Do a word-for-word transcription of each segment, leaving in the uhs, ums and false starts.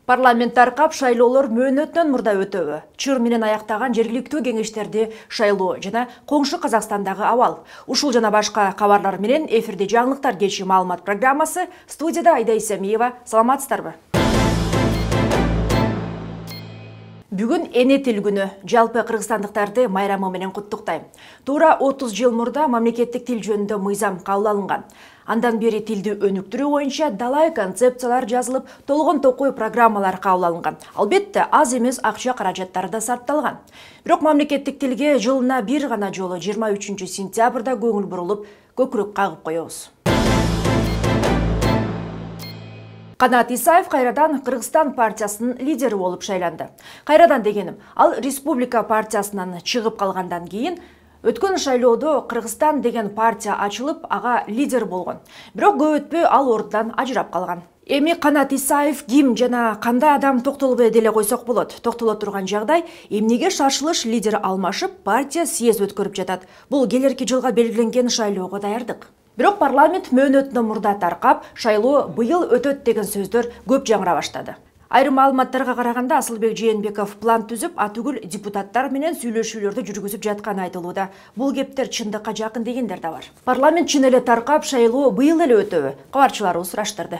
Парламент таркап шайлоолор мөөнөтүнөн мурда өтөбү. Чыр менен аяктаган жергиликтүү кеңештерди шайлоо жана коңшу Казакстандагы абал. Ушул жана башка кабарлар менен эфирде жаңылыктар кечи маалымат программасы. Студияда Айда Исемиева. Саламатсыздарбы? Бүгүн эне тил күнү. Жалпы кыргызстандыктарды майрамы менен куттуктайм. Туура отуз жыл мурда мамлекеттик тил жөнүндө мыйзам кабыл алынган. Андан бери тилди өнүктүрүү боюнча далай концепциялар жазылып, толгон токой программалар кабыл алынган. Албетте, аз эмес акча каражаттары да сарпталган. Бирок мамлекеттик тилге жылына бир гана жолу жыйырма үчүнчү сентябрда көңүл бурулуп, көкүрөк кагып коебуз. Канат Исаев кайрадан Кыргызстан партиясынын лидери болуп шайланды. Кайрадан дегеним, ал Республика партиясынан чыгып калгандан кийин өткөн шайлоодо Кыргызстан деген партия ачылып, ага лидер болгон. Бирок көп өтпөй ал ордудан ажырап калган. Эми Канат Исаев ким жана кандай адам токтолбой деле койсок болот. Токтоло турган жагдай, эмнеге шашылыш лидер алмашып, партия съезд өткөрүп жатат. Бул келерки жылга белгиленген шайлоого даярдык. Бирок парламент мөөнөтүнөн мурда таркап, шайлоо быйыл өтөт деген сөздөр көп жаңыра баштады. Айрым маалыматтарга караганда Асылбек Жээнбеков план түзүп, атүгүл депутаттар менен сүйлөшүүлөрдү жүргүзүп жатканы айтылууда. Бул кептер чындыкка жакын дегендер да бар. Парламент чын эле таркап, шайлоо быйыл эле өтөбү? Кабарчыларыбыз сураштырды.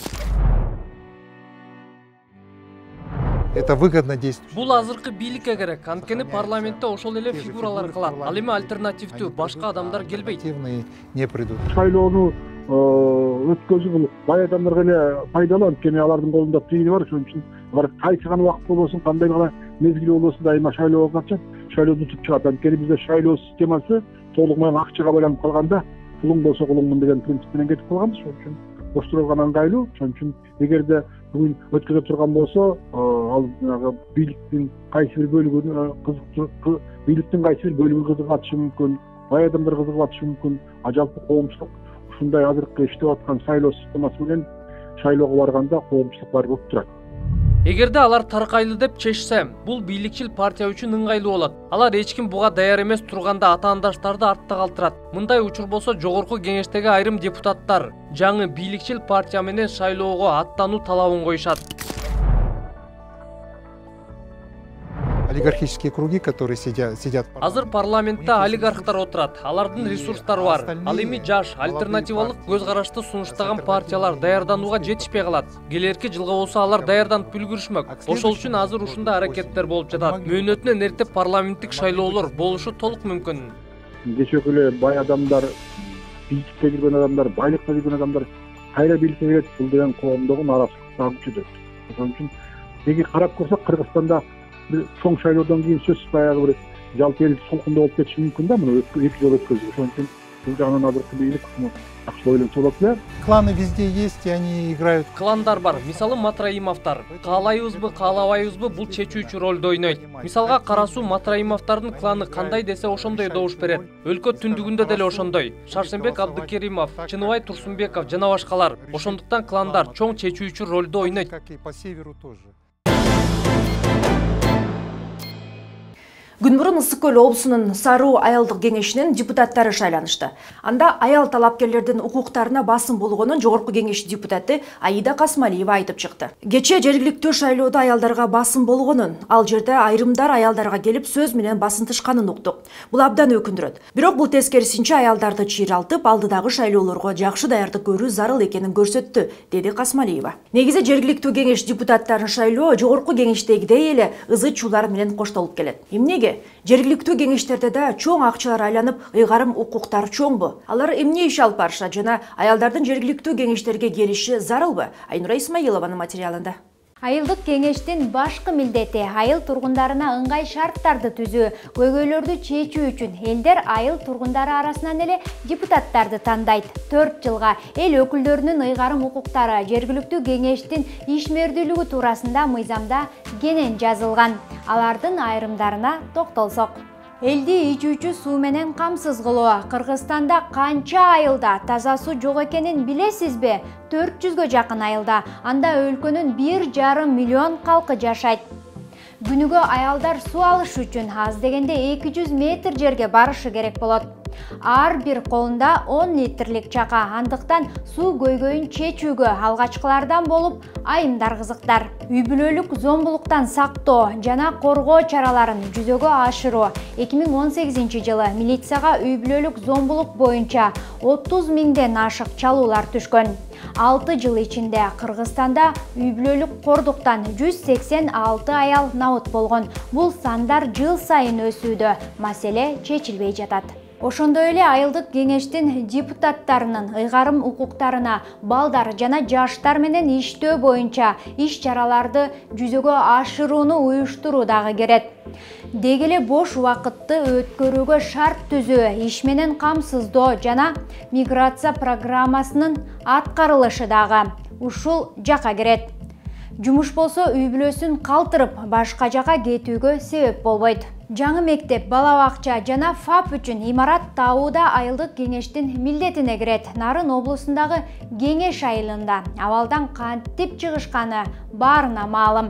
Это выгодно действует. Бул азыркы бийликке керек. Анткени парламентте ошол эле фигуралар калат. Ал эми альтернативдүү башка адамдар келбейт. Не придут. Шайлоону өткөзүү бай адамдарга эле пайдалуу, анткени алардын колунда тыйыны бар. Ошон үчүн алар кайсы гана убакыт болбосун, кандай гана мезгил болбосун дайыма шайлоого катышат, шайлоону утуп чыгат. Анткени бизде шайлоо системасы толук менен акчага байланып калганда, пулуң болсо кулуңмун деген принцип менен кетип калганбыз. Ошон үчүн оштурган ыңгайлуу. Ошон үчүн эгерде бүгүн өткөзө турган болсо, ал бийликтин кайсы бир бөлүгүнө кызык, бийликтин кайсы бир бөлүгү кызыгып атышы мүмкүн, бай адамдар кызыгып атышы мүмкүн. А жалпы коомчулук ушундай азыркы иштеп аткан шайлоо системасы менен шайлоого барганда коомчулук бар болуп турат. Эгерде алар таркайлы деп чечсе, бул бийликчил партия үчүн ыңгайлуу болот. Алар эч ким буга даяр эмес турганда атаандаштарды артта калтырат. Мындай учур болсо жогорку кеңештеги айрым депутаттар жаңы бийликчил партия менен шайлоого аттануу талабын коюшат. Олигархические круги, которые сидят, сидят. Азыр парламентте олигархтар отурат. Алардын ресурстары бар. Ал эми жаш, альтернативалык көз карашты сунуштаган партиялар даярданууга жетишпей калат. Келерки жылга болсо алар даярданып үлгүрүшмөк. Ошол үчүн азыр ушундай аракеттер болуп жатат. Мөөнөтүнөн эрте парламенттик шайлоолор болушу толук мүмкүн. Кечеги эле бай адамдар, бийликте жүргөн адамдар, байлыкта жүргөн адамдар кайра бийликке келет, бул деген коомдогу нааразычылыкты күчөтөт. Ошон үчүн эги карап көрсөк, Кыргызстанда чоң шайлоодон кийин сөзсүз баягы бир жалпы эл солкундоо болуп кетиши мүмкүн да, муну эки жол өткөзүп. Ошон үчүн бул жагынан азыркы бийлик жакшы ойлонсо болот эле. Кланы везде есть, и они играют. Кландар бар. Мисалы Матраимовдор. Каалайбызбы, каалабайбызбы, бул чечүүчү ролду ойнойт. Мисалга Карасуу Матраимовдордун кланы кандай десе ошондой добуш берет. Өлкө түндүгүндө деле ошондой. Шаршембек Абдыкеримов, Чыныбай Турсунбеков жана башкалар. Ошондуктан кландар чоң чечүүчү ролду ойнойт. Как и по северу тоже. Күн мурун Ысык көл облусунун Саруу аялдык кеңешинин депутаттары шайланышты. Анда аял талапкерлердин укуктарына басым болгонун жогорку кеңеш депутаты Аида Касмалиева айтып чыкты. Кече жергиликтүү шайлоодо аялдарга басым болгонун, ал жерде айрымдар аялдарга келип сөз менен басынтышканын уктук. Бул абдан өкүндүрөт. Бирок бул тескерисинче аялдарды чыйралтып, алдыдагы шайлоолорго жакшы даярдык көрүү зарыл экенин көрсөттү, деди Касмалиева. Негизи жергиликтүү кеңеш депутаттарын шайлоо жогорку кеңештегидей эле ызы чуулар менен коштолуп келет. Эмнеге? Жергиликтүү кеңештерде да чоң акчалар айланып, ыйгарым укуктар чоңбу? Алар эмне иш алып барышат жана аялдардын жергиликтүү кеңештерге келиши зарылбы? Айнура Исмаилованын материалында. Айылдык кеңештин башкы милдети айыл тургундарына ыңгай шарттарды түзүү, көйгөйлөрдү чечүү үчүн элдер айыл тургундары арасынан эле депутаттарды тандайт. төрт жылга эл өкүлдөрүнүн ыйгарым укуктары жергиликтүү кеңештин ишмердүүлүгү туурасында мыйзамда кенен жазылган. Алардын айрымдарына токтолсок. Элди ичүүчү суу менен камсыз кылуу. Кыргызстанда канча айылда таза суу жок экенин билесизби? төрт жүзгө жакын айылда. Анда өлкөнүн бир жарым миллион калкы жашайт. Күнүгө аялдар суу алыш үчүн аз дегенде эки жүз метр жерге барышы керек болот. Ар бир колунда он литрлик чака, андыктан суу көйгөйүн чечүүгө алгачкылардан болуп айымдар кызыктар. Үй бүлөлүк зомбулуктан сактоо жана коргоо чараларын жүзөгө ашыруу. эки миң он сегизинчи жылы милицияга үй бүлөлүк зомбулук боюнча отуз миңден ашык чалуулар түшкөн. алты жыл ичинде Кыргызстанда үй бүлөлүк кордуктан жүз сексен алты аял набыт болгон. Бул сандар жыл сайын өсүүдө, маселе чечилбей жатат. Ошондой эле айылдык кеңештин депутаттарынын ыйгарым укуктарына, балдар жана жаштар менен иштөө боюнча иш-чараларды жүзөгө ашырууну уюштуруу дагы керет. Деги эле бош убакытты өткөрүүгө шарт түзүү, иш менен камсыздоо жана миграция программасынын аткарылышы дагы ушул жака кирет. Жумуш болсо үй бүлөсүн калтырып, башка жака кетүүгө себеп болбойт. Жаңы мектеп, бала бакча жана ФАП үчүн имарат табуу да айылдык кеңештин милдетине кирет. Нарын облусундагы Кеңеш айылында абалдан кантип чыгышканы баарына маалым.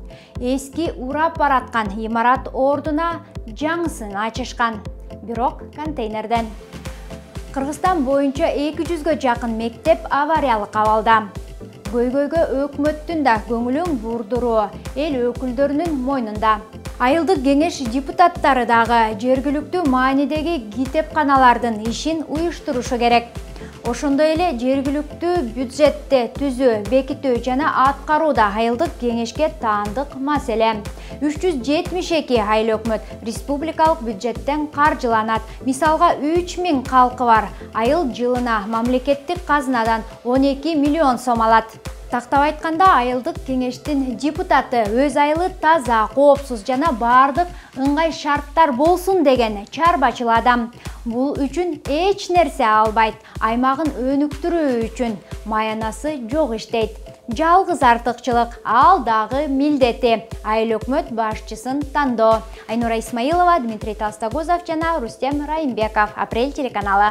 Эски урап бараткан имарат ордуна жаңысын ачышкан, бирок контейнерден. Кыргызстан боюнча эки жүзгө жакын мектеп авариялык абалда. Көйгөйгө өкмөттүн да көңүлүн бурдуруу эл өкүлдөрүнүн мойнунда. Айылдык кеңеш депутаттары дагы жергиликтүү маанидеги китепканалардын ишин уюштурушу керек. Ошондой эле жергиликтүү бюджетти түзүү, бекитүү жана аткаруу да айылдык кеңешке таандык маселе. үч жүз жетимиш эки айыл өкмөт республикалык бюджеттен каржыланат. Мисалга үч миң калкы бар. Айыл жылына мамлекеттик казынадан он эки миллион сом алат. Тактап айтканда, айылдык кеңештин депутаты өз айылы таза, коопсуз жана бардык ыңгай шарттар болсун деген чарбачыл адам. Бул үчүн эч нерсе албайт, аймагын өнүктүрүү үчүн маянасы жок иштейт. Жалгыз артыкчылык ал дагы милдети. Айыл өкмөт башчысын тандоо. Айнура Исмаилова, Дмитрий Толстогузов жана Рустем Райымбеков. Апрель телеканалы.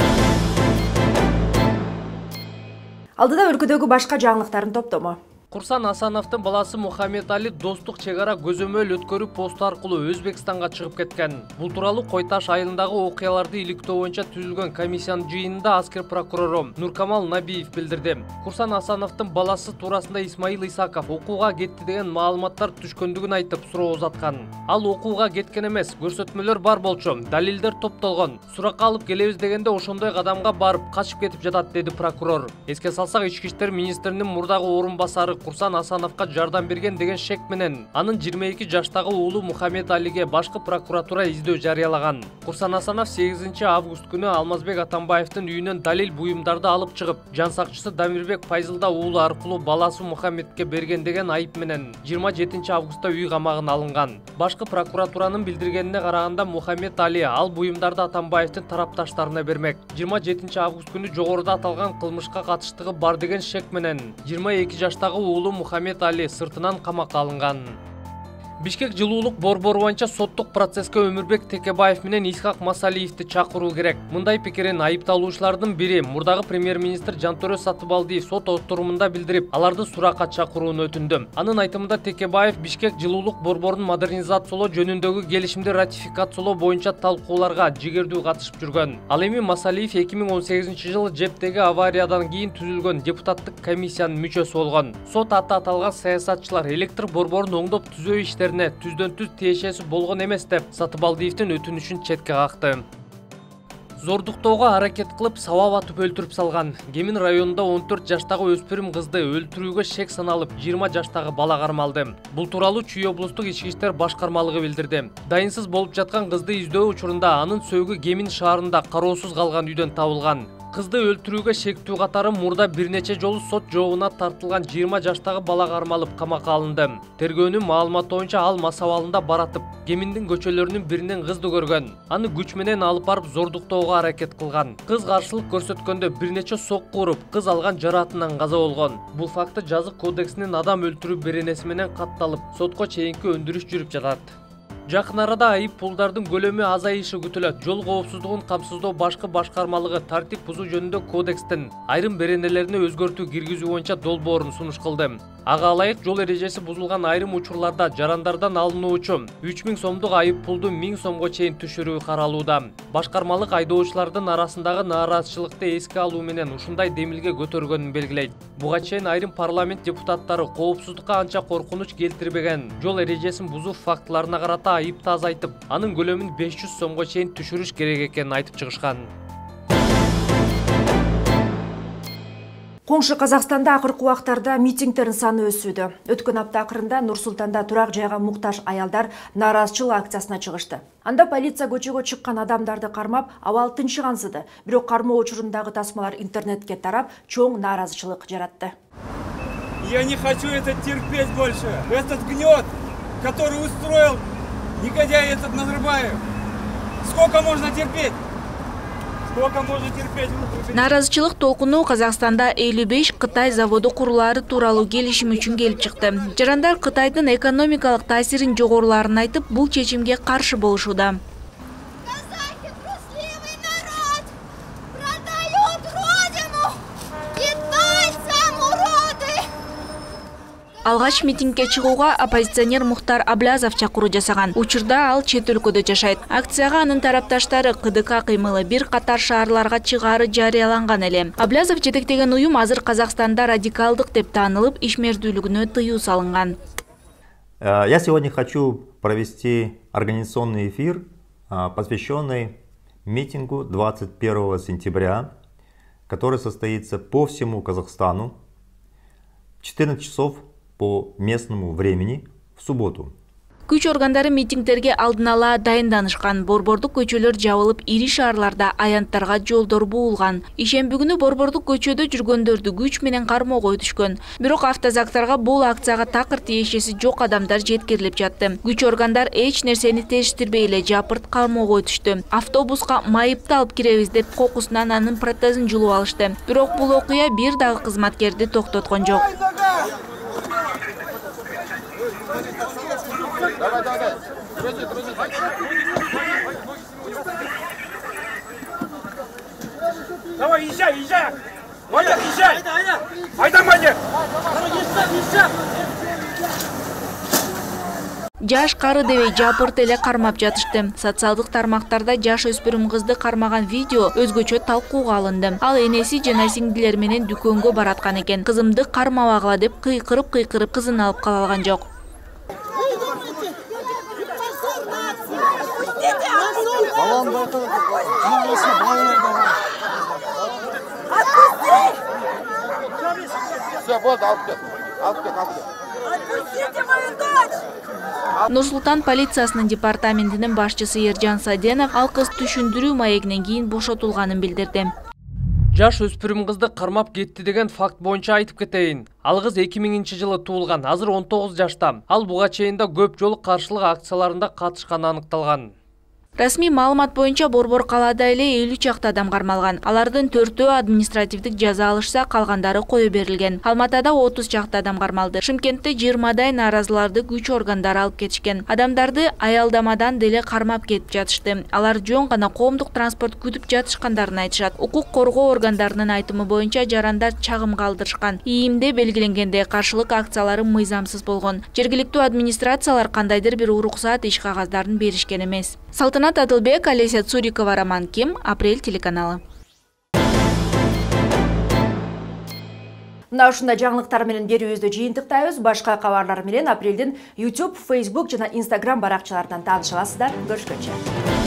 Алдыда өлкөдөгү башка жаңылыктардын топтому. Курсан Асановдун баласы Мухаммед Али достук чек ара көзөмөл өткөрүү посту аркылуу Өзбекстанга чыгып кеткен. Бул тууралуу Кой Таш айылындагы окуяларды иликтөө боюнча түзүлгөн комиссиянын жыйынында аскер прокурору Нуркамал Набиев билдирди. Курсан Асановдун баласы туурасында Исмаил Исаков окууга кетти деген маалыматтар түшкөндүгүн айтып суроо узаткан. Ал окууга кеткен эмес, көрсөтмөлөр бар болчу, далилдер топтолгон. Суракка алып келебиз дегенде ошондой кадамга барып качып кетип жатат, деди прокурор. Эске салсак, Ички иштер министринин мурдагы орун басары Курсан Асановго жардам берген деген шек менен анын жыйырма эки жаштагы уулу Мухаммед Алиге башкы прокуратура издөө жарыялаган. Курсан Асанов сегизинчи август күнү Алмазбек Атамбаевдин үйүнөн далил буюмдарды алып чыгып, жан сакчысы Дамирбек Файзылда уулу аркылуу баласы Мухаммедке берген деген айып менен жыйырма жетинчи августта үй камагына алынган. Башкы прокуратуранын билдиргенине караганда, Мухаммед Али ал буюмдарды Атамбаевдин тарапташтарына бермек. жыйырма жетинчи август күнү жогоруда аталган кылмышка катыштыгы бар деген шек менен жыйырма эки жаштагы уулу Мухаммед Али сыртынан камакка алынган. Бишкек жылуулук борбору боюнча соттук процесске Өмүрбек Текебаев менен Исхак Масалиевди чакыруу керек. Мындай пикирин айыпталуучулардын бири мурдагы премьер-министр Жантөрө Сатыбалдиев сот отурумунда билдирип, аларды суракка чакырууну өтүндү. Анын айтымында Текебаев Бишкек жылуулук борборун модернизациялоо жөнүндөгү келишимди ратификациялоо боюнча талкууларга жигердүү катышып жүргөн. Ал эми Масалиев эки миң он сегизинчи жылы Жептеги авариядан кийин түзүлгөн депутаттык комиссиянын мүчөсү болгон. Сот аты аталган саясатчылар электр борборун оңдоп түзөө иштерине түздөн түз тиешеси болгон эмес деп Сатыбалдиевдин өтүнүшүн четке какты. Зордуктоого аракет кылып сабап атып өлтүрүп салган. Кемин районунда он төрт жаштагы өспүрүм кызды өлтүрүүгө шек саналып, жыйырма жаштагы бала кармалды. Бул тууралуу Чүй облустук ички иштер башкармалыгы билдирди. Дайынсыз болуп жаткан кызды издөө учурунда анын сөөгү Кемин шаарында кароосуз калган үйдөн табылган. Кызды өлтүрүүгө шектүү катары мурда бир нече жолу сот жообуна тартылган жыйырма жаштагы бала кармалып камакка алынды. Тергөөнүн маалыматы боюнча ал мас абалында баратып, Кеминдин көчөлөрүнүн биринен кызды көргөн. Аны күч менен алып барып зордуктоого аракет кылган. Кыз каршылык көрсөткөндө бир нече сокку уруп, кыз алган жараатынан каза болгон. Бул факты жазык кодексинин адам өлтүрүү беренеси менен катталып, сотко чейинки өндүрүш жүрүп жатат. Жакын арада айып пулдардын көлөмү азайышы күтүлөт. Жол коопсуздугун камсыздоо башкы башкармалыгы тартип бузуу жөнүндө кодекстин айрым беренелерине өзгөртүү киргизүү боюнча долбоорун сунуш кылды. Ага ылайык жол эрежеси бузулган айрым учурларда жарандардан алынуучу үч миң сомдук айып пулду миң сомго чейин түшүрүү каралууда. Башкармалык айдоочулардын арасындагы нааразычылыкты эске алуу менен ушундай демилге көтөргөнүн белгилейт. Буга чейин айрым парламент депутаттары коопсуздукка анча коркунуч келтирбеген жол эрежесин бузуу фактыларына карата айыпты азайтып, анын көлөмүн беш жүз сомго чейин түшүрүш керек экенин айтып чыгышкан. Коңшу Казакстанда акыркы убактарда митингдердин саны өсүүдө. Өткөн апта акырында Нур-Султанда турак жайга муктаж аялдар нааразычылык акциясына чыгышты. Анда полиция көчөгө чыккан адамдарды кармап, абал тынчыгансыды. Бирок кармоо учурундагы тасмалар интернетке тарап, чоң нааразычылык жаратты. Я не хочу это терпеть больше. Этот гнет, который устроил негодяй этот Назарбаев. Сколько можно терпеть? Сколько можно терпеть? Нааразычылык толкуну Казакстанда элүү беш Кытай заводу курулаары тууралуу келишим үчүн келип чыкты. Жарандар Кытайдын экономикалык таасирин жогорулаарын айтып, бул чечимге каршы болушууда. Алгач митингге чыгууга оппозиционер Мухтар Аблязов чакыруу жасаган. Учурда ал чет өлкөдө жашайт. Акцияга анын тарапташтары КДК кыймылы бир катар шаарларга чыгаары жарыяланган эле. Аблязов жетектеген уюм азыр Казакстанда радикалдык деп таанылып, ишмердүүлүгүнө тыюу салынган. Я сегодня хочу провести организационный эфир, посвященный митингу двадцать первого сентября, который состоится по всему Казахстану в четырнадцать часов по местному времени в субботу. Күч органдары митингдерге алдын ала дайынданышкан. Борбордук көчөлөр жабылып, ири шаарларда аянттарга жолдор буулган. Ишемби күнү борбордук көчөдө жүргөндөрдү күч менен кармоого өтүшкөн. Бирок автозактарга бул акцияга такыр тиешеси жок адамдар жеткирилип жатты. Күч органдар эч нерсени териштирбей эле жапырт кармоого өтүштү. Автобуска майыпты алып киребиз деп кокусунан анын протезин жулуп алышты. Бирок бул окуя бир дагы кызматкерди токтоткон жок. Давай, давай, давай. Друзі, друзі. Давай, езжай, езжай. Ваня, езжай. Айда, Ваня. Жаш кары дебей жапырт эле кармап жатышты. Социалдык тармактарда жаш өспүрүм кызды кармаган видео өзгөчө талкууга алынды. Ал энеси жана сиңдилер менен дүкөнгө бараткан экен. Кызымды кармабагыла деп кыйкырып-кыйкырып кызын алып кала алган жок. Нур-Султан полициясынын департаментинин башчысы Эржан Саденов ал кыз түшүндүрүү маегинен кийин бошотулганын билдирди. Жаш өспүрүм кызды кармап кетти деген факт боюнча айтып кетейин. Ал кыз эки миңинчи жылы туулган, азыр он тогуз жашта. Ал буга чейин да көп жолу каршылык акцияларында катышканы аныкталган. Расмий маалымат боюнча Борбор калаада эле элүү чакты адам кармалган. Алардын төртөө административдик жаза алышса, калгандары кое берилген. Алматада отуз чакты адам кармалды. Шымкентте жыйырмадай нааразыларды күч органдары алып кетишкен. Адамдарды аялдамадан деле кармап кетип жатышты. Алар жөн гана коомдук транспорт күтүп жатышкандарын айтышат. Укук коргоо органдарынын айтымы боюнча жарандар чагым калтырышкан. ИИМде белгиленгендей каршылык акциялары мыйзамсыз болгон. Жергиликтүү администрациялар кандайдыр бир уруксаат иш кагаздарын беришкен эмес. Салтанат Адылбек, Олеся Цурикова, Роман Ким, Апрель телеканалы. Мына ушундай жаңылыктар менен берүүбүздү жыйынтыктайбыз. Башка кабарлар менен Апрелдин YouTube, Facebook жана Instagram баракчаларынан тааныша аласыздар. Көрүшкөнчө.